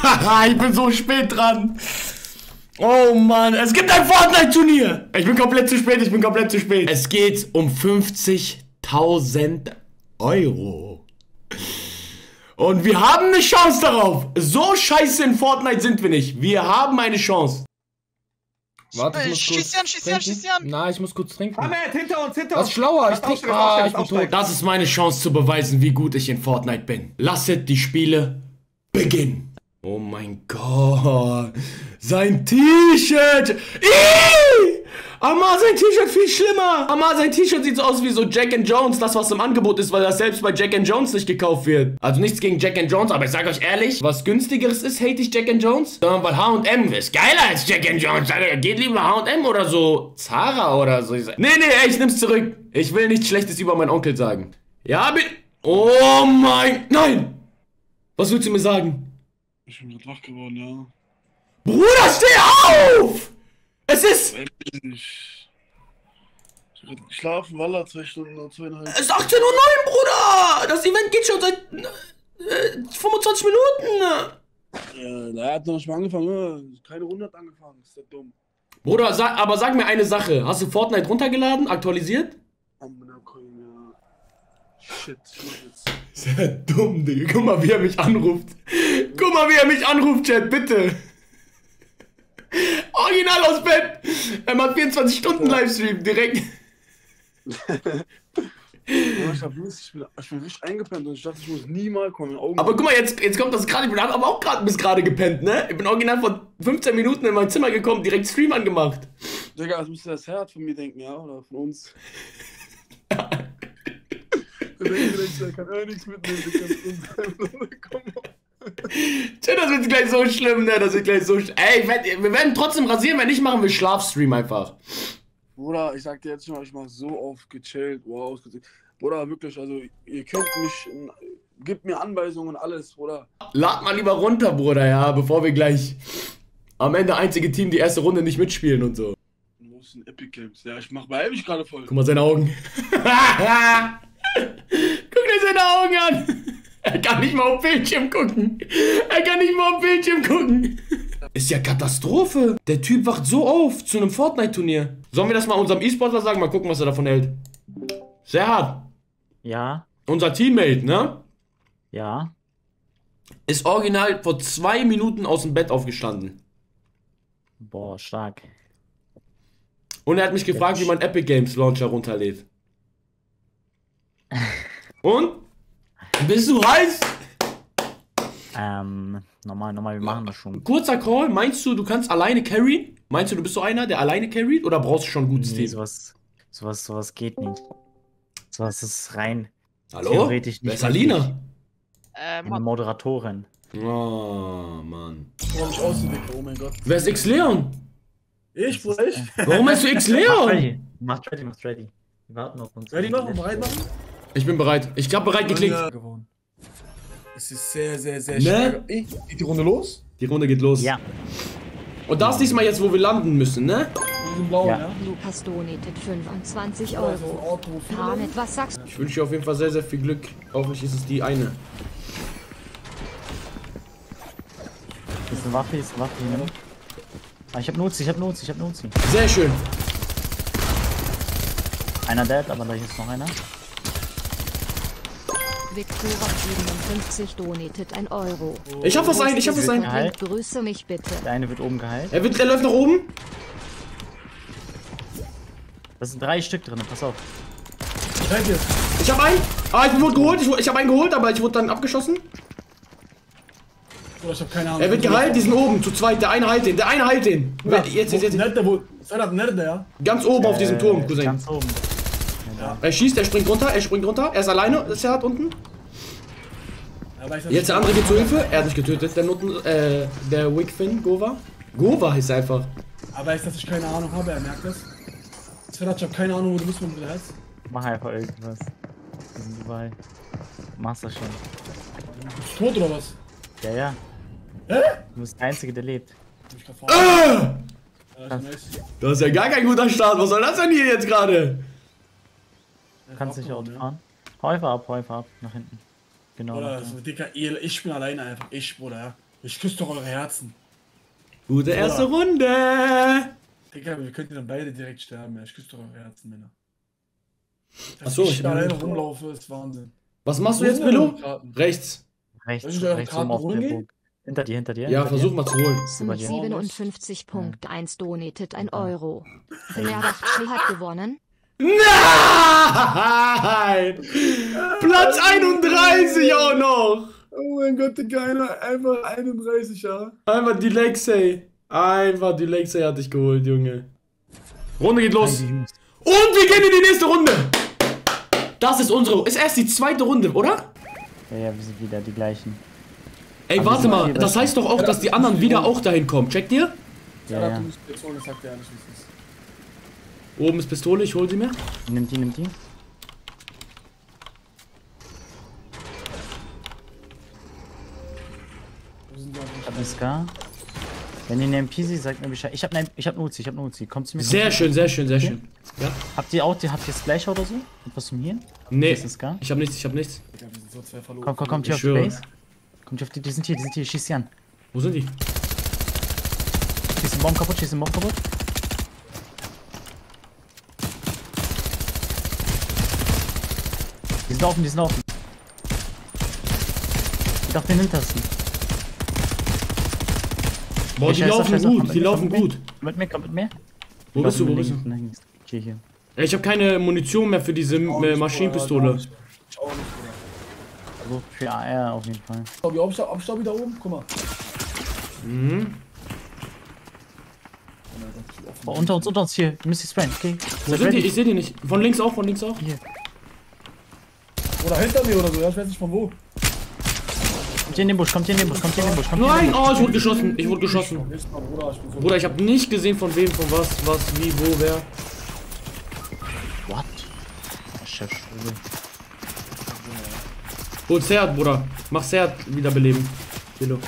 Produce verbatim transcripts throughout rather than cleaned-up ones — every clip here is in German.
Ich bin so spät dran. Oh Mann, es gibt ein Fortnite-Turnier. Ich bin komplett zu spät, ich bin komplett zu spät. Es geht um fünfzigtausend Euro. Und wir haben eine Chance darauf. So scheiße in Fortnite sind wir nicht. Wir haben eine Chance. Warte, ich muss schieß kurz an, schieß an, schieß an. Na, ich muss kurz trinken. Ahmed, hinter uns, hinter Was uns. schlauer, ich trinke. trinke. Ah, ich bin tot. Das ist meine Chance zu beweisen, wie gut ich in Fortnite bin. Lasset die Spiele beginnen. Oh mein Gott. Sein T-Shirt. Ihhh! Amar, sein T-Shirt viel schlimmer. Amar, sein T-Shirt sieht so aus wie so Jack and Jones, das was im Angebot ist, weil das selbst bei Jack and Jones nicht gekauft wird. Also nichts gegen Jack and Jones, aber ich sage euch ehrlich, was günstigeres ist, hate ich Jack and Jones. Sondern weil H und M ist geiler als Jack and Jones. Geht lieber H und M oder so Zara oder so. Nee, nee, ey, ich nimm's zurück. Ich will nichts Schlechtes über meinen Onkel sagen. Ja, bitte. Oh mein... Nein! Was willst du mir sagen? Ich bin gerade wach geworden, ja. Bruder, steh auf! Es ist... Ich hab geschlafen, Walla, zwei Stunden oder zweieinhalb. Es ist achtzehn Uhr neun, Bruder! Das Event geht schon seit äh, fünfundzwanzig Minuten. Ja, der hat noch nicht mal angefangen, keine Runde hat angefangen, ist der dumm. Bruder, sag, aber sag mir eine Sache. Hast du Fortnite runtergeladen, aktualisiert? Shit, ich mach jetzt. Sehr dumm, Digga. Guck mal, wie er mich anruft. Guck mal, wie er mich anruft, Chat, bitte. Original aus Bett. Er macht vierundzwanzig Stunden Livestream, direkt. Ja, ich, hab Lust, ich, bin, ich bin richtig eingepennt und ich dachte, ich muss nie mal kommen. Augen Aber guck mal, jetzt, jetzt kommt das gerade. Ich bin aber auch gerade bis gerade gepennt, ne? Ich bin original vor fünfzehn Minuten in mein Zimmer gekommen, direkt Stream angemacht. Digga, das müsste das Herz von mir denken, ja? Oder von uns. Der denkt direkt, der kann auch nichts mitnehmen, der kann Tja, das wird gleich so schlimm, ne? Das wird gleich so schlimm. Ey, ich werd, wir werden trotzdem rasieren, wenn nicht, machen wir Schlafstream einfach. Bruder, ich sag dir jetzt schon mal, ich mach so oft gechillt, wow, Bruder, wirklich, also, ihr könnt mich, gebt mir Anweisungen und alles, Bruder. Lad mal lieber runter, Bruder, ja, bevor wir gleich am Ende einzige Team die erste Runde nicht mitspielen und so. Wo ist ein Epic Games? Ja, ich mach bei mich gerade voll. Guck mal seine Augen. Guck dir seine Augen an. Er kann nicht mal auf Bildschirm gucken. Er kann nicht mal auf Bildschirm gucken. Ist ja Katastrophe. Der Typ wacht so auf zu einem Fortnite-Turnier. Sollen wir das mal unserem E-Sportler sagen? Mal gucken, was er davon hält. Sehr hart. Ja. Unser Teammate, ne? Ja. Ist original vor zwei Minuten aus dem Bett aufgestanden. Boah, stark. Und er hat mich gefragt, wie man Epic Games Launcher runterlädt. Und? Bist du heiß? Ähm, normal, normal, wir machen das schon. Kurzer Call, meinst du, du kannst alleine carryen? Meinst du, du bist so einer, der alleine carryt? Oder brauchst du schon ein gutes Nee, Team? sowas, sowas, sowas geht nicht. Sowas ist rein. Hallo? Theoretisch nicht. Wer ist Alina? Äh, Eine Mann. Moderatorin. Oh, Mann. Warum ich aussehe, Digga, oh mein Gott. Wer ist X-Leon? Ich, Bruder, ich? Warum heißt du Macht X-Leon? ready, macht ready, macht ready. Wir warten auf uns. Ready machen, bereit machen? Ich bin bereit. Ich hab bereit geklickt. Gewonnen. Es ist sehr, sehr, sehr Ne? schwer. Ey, geht die Runde los? Die Runde geht los. Ja. Und das ist diesmal jetzt, wo wir landen müssen, ne? Diesen blauen, Ja. ja? Lukas donatet fünfundzwanzig Da ist ein Euro. Auto. Hamid, was sagst Ich wünsche dir auf jeden Fall sehr, sehr viel Glück. Hoffentlich ist es die eine. Ist eine Waffe, ist eine Waffe hier. Ne? Ah, ich hab Nuzi, ich hab Nuzi, ich hab Nuzi. Sehr schön. Einer dead, aber da ist noch einer. Viktora siebenundfünfzig donatet ein Euro. Ich hab was ein, ich hab was ein. Geheilt. Grüße mich bitte. Der eine wird oben geheilt. Er, wird, er läuft nach oben. Das sind drei Stück drin, pass auf. Seid ihr? Ich hab einen. Ah, ich wurde geholt. Ich, ich hab einen geholt, aber ich wurde dann abgeschossen. Bruder, ich hab keine Ahnung. Er wird geheilt, die sind oben, zu zweit. Der eine heilt den, der eine heilt den. Ja, Jetzt, jetzt, jetzt. Nerde, wo? Serhat Nerde, ja? Ganz oben auf diesem Turm, Cousin. Ganz oben. Er schießt, er springt runter, er springt runter. Er ist alleine, ist er hat unten. Ja, weiß, dass Jetzt ich- der andere geht zur Hilfe. Er hat nicht getötet, der Noten, äh, der Wigfin, Gova. Gova heißt er einfach. Aber weiß, dass ich keine Ahnung habe, er merkt das. Serhat, ich hab keine Ahnung, wo du bist, wo du heißt. Mach einfach irgendwas. Wir sind überall. Machst das schon. Bist du tot oder was? Ja, ja. Hä? Du bist der Einzige, der lebt. Hab ich grad vor. Ah! Ja, ist nice. Das ist ja gar kein guter Start. Was soll das denn hier jetzt gerade? Du kannst nicht abgehauen, Auto fahren. Hau einfach ab, hau einfach ab. Nach hinten. Genau. Bruder, nach so da. dicker, ihr- ich bin alleine einfach. Ich, Bruder, ja. Ich küsse doch eure Herzen. Gute erste Runde. Digga, wir könnten dann beide direkt sterben. Ich küsse doch eure Herzen, Männer. Dass Achso, ich ich da alleine rumlaufe, ist Wahnsinn. Was machst du Wo jetzt, sind eure Billo? Karten? Rechts. Rechts, Soll ich eure rechts Karten oben auf holen der gehen? Burg. Hinter dir, hinter dir. Ja, hinter versuch dir. mal zu holen. Über dir. siebenundfünfzig Punkt eins donatet ein Euro. Nerdacht hat gewonnen. Nein! Platz einunddreißig auch noch. Oh mein Gott, Digga, einer, einfach einunddreißig, ja. Einfach die Lexey. Einfach die Lexey hat dich geholt, Junge. Runde geht los. Und wir gehen in die nächste Runde. Das ist unsere. Ist erst die zweite Runde, oder? Ja, ja, wir sind wieder die gleichen. Ey, Aber warte wir sind mal. viel Das besser. heißt doch auch, dass die anderen wieder auch dahin kommen. Checkt ihr? Ja, Ja, ja. du musst jetzt holen, das sagt er nicht, wie es ist. Oben ist Pistole, ich hol sie mir. Nimm die, nimm die. Wo sind die eigentlich? Ich hab einen Scar. Wenn ihr eine M P seht, sagt mir Bescheid. Ich hab eine, ich hab eine Uzi, ich hab eine Uzi. Kommt zu mir. kommt Sehr zu schön, sehr schön, sehr schön. Ja? mir. Habt ihr auch, habt ihr Splasher oder so? Etwas zum hier? Nee, Ist ein Scar? ich hab nichts, ich hab nichts. Digga, wir sind so zwei verloren. Komm, komm, kommt hier Ich auf die schwöre. Base. Kommt hier auf die, die sind hier, die sind hier, schieß sie an. Wo sind die? Schieß den Baum kaputt, schieß den Baum kaputt. Die sind offen, die sind offen. Geht auf den hintersten. Boah, die Scheiße, laufen scheiße, gut, komm die mit mir, laufen komm mit gut. mir. Komm mit mir, komm mit mir. Wo bist du, wo bist du? Nein, links. Hier, hier. Ey, ich hab keine Munition mehr für diese äh, Maschinenpistole. Ich auch nicht, Bruder. Also für A R auf jeden Fall. Staubi, Abstaubi, Abstaubi da oben, guck mal. Mhm. Oh, unter uns, unter uns, hier. Misty Sprain, okay. Wo Seid sind die? ready. Ich sehe die nicht. Von links auch, von links auch. Hier. Oder hinter mir oder so, ja, ich weiß nicht von wo. Kommt hier in den Busch, kommt hier in den Busch, kommt hier in den Busch, kommt hier in Nein, den Busch. oh, ich wurde geschossen. Ich wurde geschossen. Nächstes Mal, Bruder, ich bin so. Bruder, ich habe nicht gesehen von wem, von was, was, wie, wo, wer. What? Oh, Chef, Schule. Hol Zert, Bruder. Mach Zert wiederbeleben. Billo.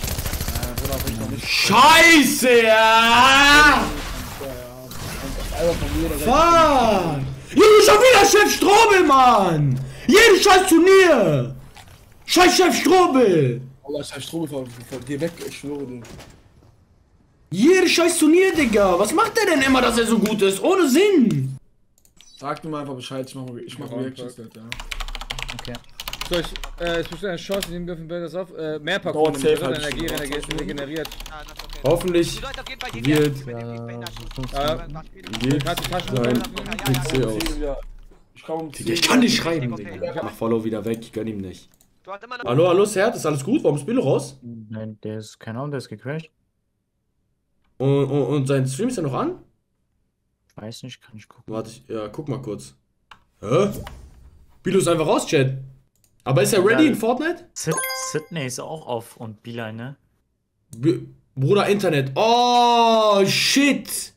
Scheiße, ja! Einfach von mir, der Fuck! Junge, schon wieder Chef Strobel, Mann! Jedes scheiß Turnier! Scheiß Chef Strobel! Allah, ich hab Strom ver- ver- geh weg, ich schwöre dir. Jedes scheiß Turnier, Digga! Was macht der denn immer, dass er so gut ist? Ohne Sinn! Sag mir mal einfach Bescheid, ich mach, ich mach Reactions, ja. Okay. So, ich, äh, es besteht eine Chance, in dem dürfen wir das auf. Äh, mehr Dauert Packungen, safe wird halt Energie, schon. Energie regeneriert. Hoffentlich Die Leute auf jeden Fall wird Ja, geht kannst du Taschen sein öffnen? P C aus. Ja. Ich komm um Digga, ich kann nicht schreiben, Digga. Mach Follow wieder weg, ich gönn ihm nicht. Du hast immer noch Hallo, hallo, Zert, ist alles gut? Warum ist Billo raus? Nein, der ist, keine Ahnung, der ist gecrashed. Und, und, und sein Stream ist ja noch an? Weiß nicht, kann ich gucken. Warte, ich, ja, guck mal kurz. Hä? Billo ist einfach raus, Chat. Aber ist er ready in Fortnite? Sid Sydney ist auch auf und Beeline, ne? B Bruder, Internet. Oh, shit.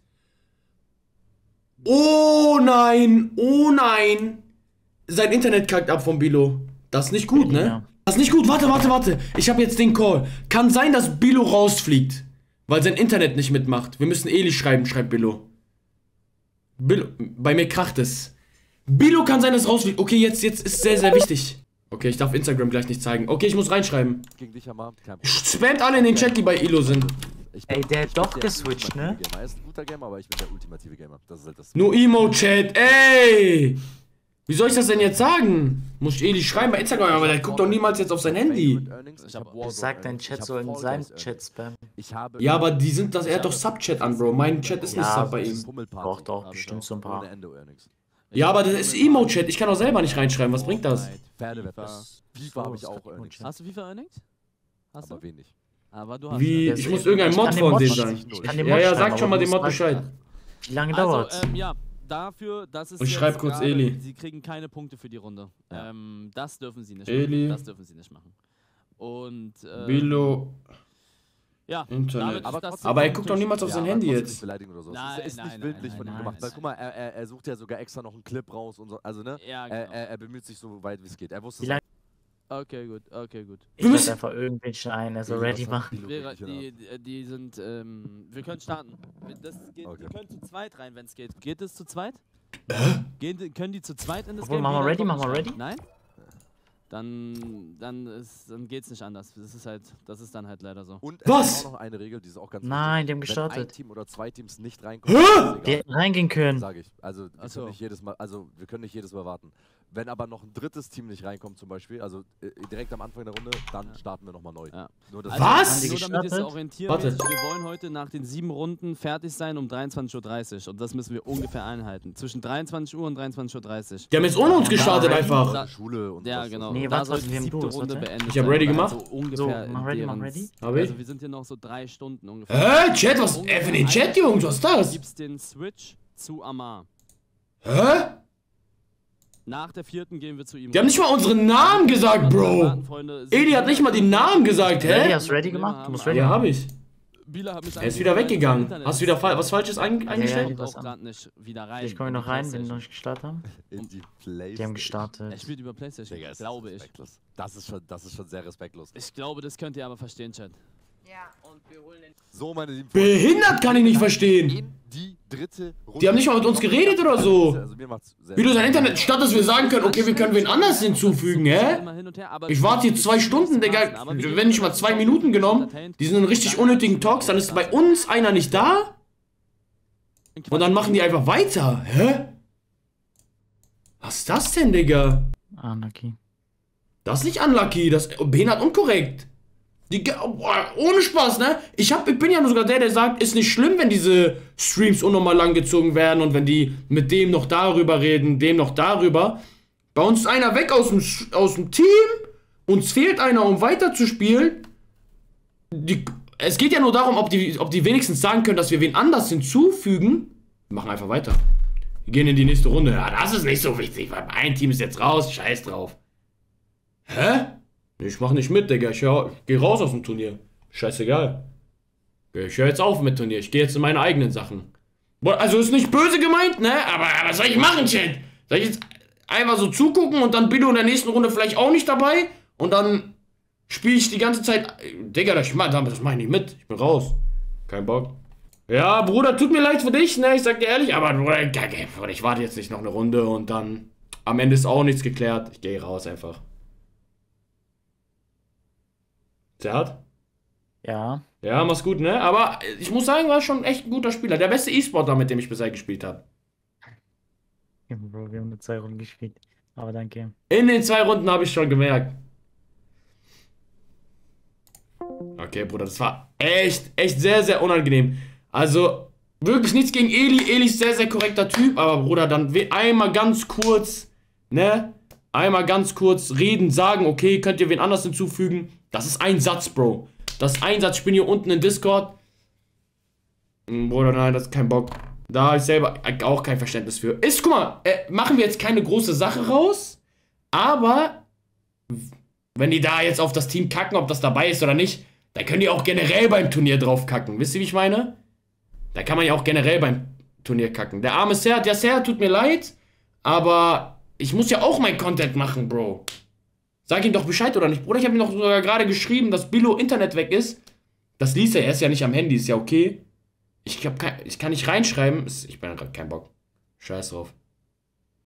Oh nein, oh nein. Sein Internet kackt ab von Bilo. Das ist nicht gut, ne? Ja. Das ist nicht gut. Warte, warte, warte. Ich habe jetzt den Call. Kann sein, dass Bilo rausfliegt. Weil sein Internet nicht mitmacht. Wir müssen Eli schreiben, schreibt Bilo. Bilo, bei mir kracht es. Bilo kann sein, dass es rausfliegt. Okay, jetzt, jetzt ist sehr, sehr wichtig. Okay, ich darf Instagram gleich nicht zeigen. Okay, ich muss reinschreiben. Gegen dich am Abend, kein Problem. Spamt alle in den Chat, die bei Elo sind. Ich Ey, der hat ich bin doch geswitcht, ultimative ne? Gamer. Er ist ein guter Gamer, aber ich bin der ultimative Gamer. Das ist halt das. No Emo-Chat, ey! Wie soll ich das denn jetzt sagen? Muss ich Eli schreiben bei Instagram, aber der guckt doch niemals jetzt auf sein Handy. Ich hab Er sagt, dein Chat soll in seinem Chat spammen. Ich habe Ja, aber die sind das, er hat doch Sub-Chat an, Bro. Mein Chat ist nicht Ja, Sub bei ihm. Doch, doch, bestimmt so ein paar. Ohne Ende Earnings. Ja, aber das ist Emo-Chat, ich kann auch selber nicht reinschreiben, was bringt das? Pferdewetter. FIFA habe ich So, auch ist Earnings. Hast du FIFA Earnings? Hast Aber du? wenig. Aber du hast Wie, ja. ich muss irgendein Mod den von Mod denen schreiben. sein. Ich kann den Ja, Mod ja, schreiben, sagt schon mal aber dem du Mod musst Bescheid. Wie lange Also, dauert's? ähm, ja, dafür, das ist Ich jetzt schreib kurz gerade- Eli. Sie kriegen keine Punkte für die Runde. Ja. Ähm, das dürfen sie nicht Eli. machen. Das dürfen sie nicht machen. Und, ähm, Bilo, ja, Internet. damit ist Aber das trotzdem- Aber er jetzt guckt doch niemals auf Ja, sein aber Handy trotzdem jetzt. nicht beleidigen oder so. Nein, es ist nein, nicht nein, willentlich nein, von ihm nein, gemacht. Weil nein. guck mal, er, er, er sucht ja sogar extra noch einen Clip raus und so. Also ne? Ja, Er, genau. er, er bemüht sich so weit wie es geht. Er wusste Wie lange- Okay, gut, okay, gut. Ich wir lade müssen- einfach irgendwelche ein, also Billo, ready was hat machen. Billo Wir, wirklich die, in die, die sind, ähm, wir können starten. Das geht, Okay. Wir können zu zweit rein, wenn es geht. Geht es zu zweit? Gehen, die- können die zu zweit in das Obwohl, Game? machen wir Jeder ready, kommt machen wir nicht ready? rein? Nein? dann, dann, ist, dann geht's nicht anders. Das ist halt, das ist dann halt leider so. Und es Was? gibt auch noch eine Regel, die ist auch ganz Nein, die haben wichtig. Wenn ein gestartet. Team oder zwei Teams nicht reinkommen, Hä? ist Die egal. hätten reingehen können. Sag ich. Also wir Ach so. können nicht jedes Mal, also wir können nicht jedes Mal warten. Wenn aber noch ein drittes Team nicht reinkommt zum Beispiel, also äh, direkt am Anfang der Runde, dann starten wir nochmal neu. Ja. Nur das Was? Nur Haben die damit ihr es gestartet? orientieren, Warte. wir wollen heute nach den sieben Runden fertig sein um dreiundzwanzig Uhr dreißig und das müssen wir ungefähr einhalten. Zwischen dreiundzwanzig Uhr und dreiundzwanzig Uhr dreißig. Die haben jetzt ohne uns gestartet Nein. einfach. Da- Schule und Ja, das, genau. Nee, Und warte, da soll warte, die wir haben siebte Duos, Runde warte. beendet Ich hab sein. ready Oder gemacht. halt So ungefähr So, mach in ready, deren- mach ready. Hab ich? Also wir sind hier noch so drei Stunden ungefähr. Hä? Chat, was? Äh, für den Chat, Jungs, was ist das? Gibt's den Switch zu Amar. Hä? Nach der vierten gehen wir zu ihm. Die haben nicht mal unseren Namen gesagt, Bro. Warten, Freunde. Eli hat nicht mal den Namen gesagt, Ready, hä? hast du ready gemacht? Du musst ready Ja, machen. hab ich. Bila hat mich Er ist wieder angerufen, weggegangen. Internet Hast du wieder ist- fa was Falsches ein ja, eingestellt? die- kommt was auch gerade nicht wieder rein. Ich komme in noch die rein, wenn die PlayStation. noch nicht gestartet haben. in die Playstation. Die haben gestartet. Er spielt über PlayStation, Digga, ist glaube ich. respektlos. Das ist schon, das ist schon sehr respektlos. Ich glaube, das könnt ihr aber verstehen, Chat. Ja, und wir holen den. So, meine lieben Freunde. Behindert kann ich nicht verstehen. In die dritte Runde. Die haben nicht mal mit uns geredet oder so. Also mir macht's sehr Wie du sein Internet, statt dass wir sagen können, okay, wir können wen anders hinzufügen, hä? Ich warte hier zwei Stunden, Digga. Wenn nicht mal zwei Minuten genommen, die sind in richtig unnötigen Talks, dann ist bei uns einer nicht da und dann machen die einfach weiter, hä? Was ist das denn, Digga? Ah, unlucky. Das ist nicht unlucky, das ist behindert unkorrekt. Die, boah, ohne Spaß, ne? Ich, hab, ich bin ja nur sogar der, der sagt, ist nicht schlimm, wenn diese Streams unnormal langgezogen werden und wenn die mit dem noch darüber reden, dem noch darüber. Bei uns ist einer weg aus dem, aus dem Team, uns fehlt einer, um weiterzuspielen. Die, es geht ja nur darum, ob die, ob die wenigstens sagen können, dass wir wen anders hinzufügen. Wir machen einfach weiter. Wir gehen in die nächste Runde. Ja, das ist nicht so wichtig, weil ein Team ist jetzt raus, scheiß drauf. Hä? Ich mach nicht mit, Digga. Ich, hör, ich geh raus aus dem Turnier. Scheißegal. Ich höre jetzt auf mit Turnier. Ich gehe jetzt in meine eigenen Sachen. Also ist nicht böse gemeint, ne? Aber was soll ich machen, Chat? Soll ich jetzt einfach so zugucken und dann Billo in der nächsten Runde vielleicht auch nicht dabei? Und dann spiele ich die ganze Zeit. Digga, das mach, das mach ich nicht mit. Ich bin raus. Kein Bock. Ja, Bruder, tut mir leid für dich, ne? Ich sag dir ehrlich, aber Bruder, ich warte jetzt nicht noch eine Runde und dann am Ende ist auch nichts geklärt. Ich gehe raus einfach. Zerrt? Ja. Ja, mach's gut, ne? Aber ich muss sagen, war schon echt ein guter Spieler. Der beste E-Sportler, mit dem ich bisher gespielt habe. Ja, Bro, wir haben nur zwei Runden gespielt. Aber danke. In den zwei Runden habe ich schon gemerkt. Okay, Bruder, das war echt, echt sehr, sehr unangenehm. Also, wirklich nichts gegen Eli. Eli ist sehr, sehr korrekter Typ. Aber, Bruder, dann einmal ganz kurz, ne? Einmal ganz kurz reden, sagen, okay, könnt ihr wen anders hinzufügen? Das ist ein Satz, Bro. Das ist ein Satz. Ich bin hier unten in Discord. Bruder, nein, das ist kein Bock. Da habe ich selber auch kein Verständnis für. Ist, guck mal, äh, machen wir jetzt keine große Sache raus. Aber, wenn die da jetzt auf das Team kacken, ob das dabei ist oder nicht, dann können die auch generell beim Turnier drauf kacken. Wisst ihr, wie ich meine? Da kann man ja auch generell beim Turnier kacken. Der arme Serhat, ja, Serhat, tut mir leid, aber ich muss ja auch mein Content machen, Bro. Sag ihm doch Bescheid oder nicht, Bruder. Ich habe ihm doch sogar gerade geschrieben, dass Billo Internet weg ist. Das liest er, er ist ja nicht am Handy, ist ja okay. Ich, hab kein, ich kann nicht reinschreiben. Ich bin gerade kein Bock. Scheiß drauf.